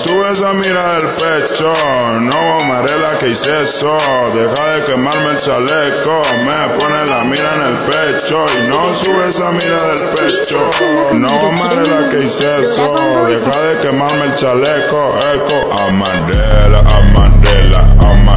Sube esa mira del pecho, no Marela que hice eso. Deja de quemarme el chaleco, me pone la mira en el pecho. Y no sube esa mira del pecho, no Marela que hice eso. Deja de quemarme el chaleco, eco. A Mandela, a Mandela, a Mandela.